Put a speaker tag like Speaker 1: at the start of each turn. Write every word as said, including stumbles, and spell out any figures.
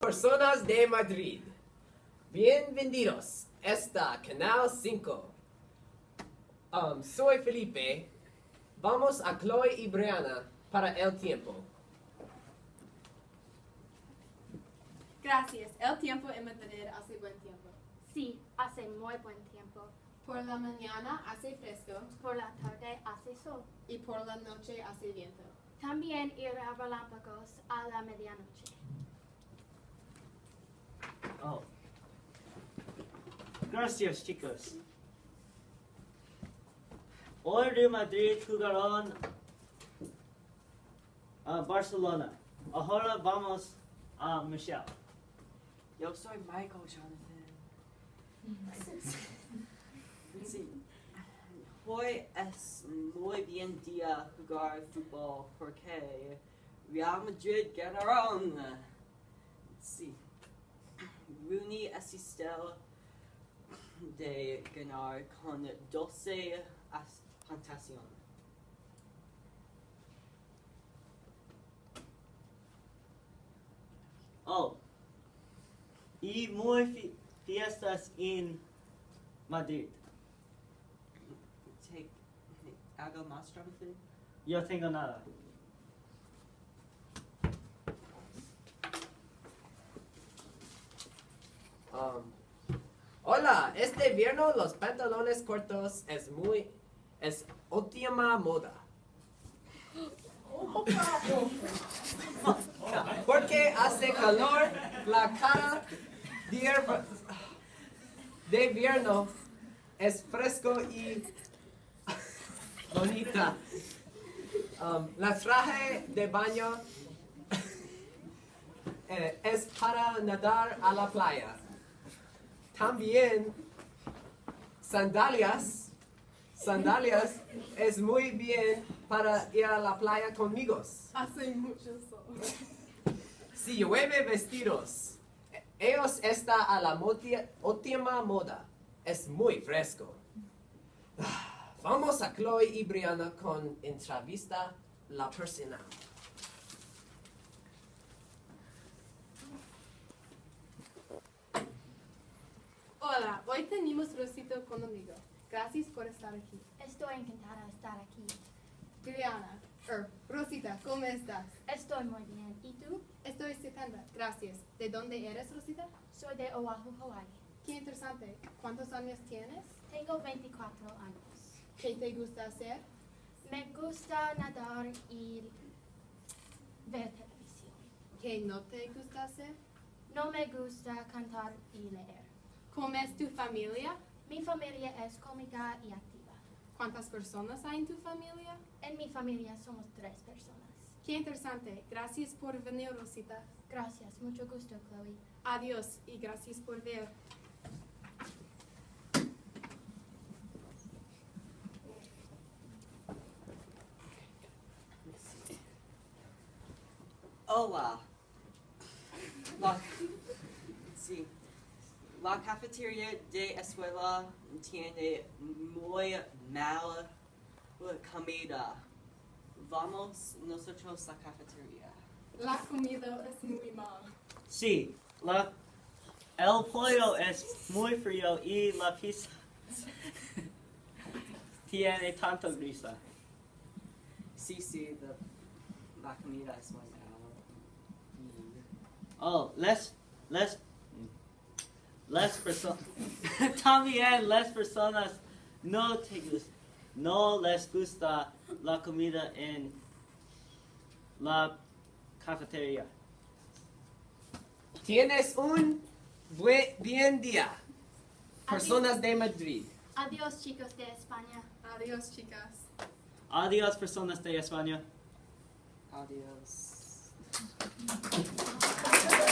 Speaker 1: personas de Madrid. Bienvenidos a esta Canal cinco. Um, soy Felipe. Vamos a Chloe y Brianna para el tiempo.
Speaker 2: Gracias. El tiempo en Madrid hace buen tiempo.
Speaker 3: Sí, hace muy buen tiempo.
Speaker 2: Por la mañana hace fresco
Speaker 3: Por la tarde hace sol.
Speaker 2: y por la noche hace viento.
Speaker 3: También ir a relámpagos a la medianoche.
Speaker 4: Oh. Gracias, chicos. Hoy Real Madrid jugaron a Barcelona. Ahora vamos a Michelle.
Speaker 5: Yo soy Michael, Jonathan. Sí. Hoy es muy bien día jugar fútbol porque Real Madrid ganaron. Sí. Rooney asistió de ganar con doce anotaciones.
Speaker 4: Oh. Y muy fi fiestas en Madrid.
Speaker 5: Take, ¿Algo más, Jonathan?
Speaker 4: Yo tengo nada.
Speaker 1: Um, hola, este viernes los pantalones cortos es muy, es última moda. Porque hace calor, la cara de, de invierno es fresco y bonita. Um, la traje de baño eh, es para nadar a la playa. También sandalias, sandalias es muy bien para ir a la playa conmigo.
Speaker 2: Hace mucho sol.
Speaker 1: Si llueve vestidos, ellos están a la última moda. Es muy fresco. Vamos a Chloe y Brianna con entrevista la personal.
Speaker 2: Hola, hoy tenemos Rosito conmigo. Gracias por estar aquí.
Speaker 3: Estoy encantada de estar aquí.
Speaker 2: Brianna, er, Rosita, ¿cómo estás?
Speaker 3: Estoy muy bien. ¿Y tú?
Speaker 2: Estoy estupenda, gracias. ¿De dónde eres, Rosita?
Speaker 3: Soy de Oahu, Hawaii.
Speaker 2: Qué interesante. ¿Cuántos años tienes?
Speaker 3: Tengo veinticuatro años.
Speaker 2: ¿Qué te gusta hacer?
Speaker 3: Me gusta nadar y ver televisión.
Speaker 2: ¿Qué no te gusta hacer?
Speaker 3: No me gusta cantar y leer.
Speaker 2: ¿Cómo es tu familia?
Speaker 3: Mi familia es cómica y activa.
Speaker 2: ¿Cuántas personas hay en tu familia?
Speaker 3: En mi familia somos tres personas.
Speaker 2: Qué interesante. Gracias por venir, Rosita.
Speaker 3: Gracias, mucho gusto, Chloe.
Speaker 2: Adiós y gracias por ver.
Speaker 5: Hola. La, sí. La cafetería de escuela tiene muy mala comida. Vamos nosotros a la cafetería.
Speaker 2: La comida es muy mala.
Speaker 4: Sí, la, el pollo es muy frío y la pizza tiene tanto grisa.
Speaker 5: Sí, sí, the, la comida es muy mala.
Speaker 4: Oh, les, les, les personas, también las personas no, te gus- no les gusta la comida en la cafetería.
Speaker 1: Tienes un buen bien día. Personas de Madrid.
Speaker 3: Adiós, chicos de España.
Speaker 2: Adiós, chicas.
Speaker 4: Adiós, personas de España.
Speaker 5: Adiós.